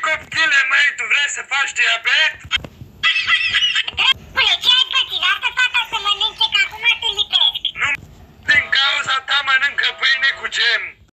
copchile, măi, tu vrei să faci diabet? Spune, ce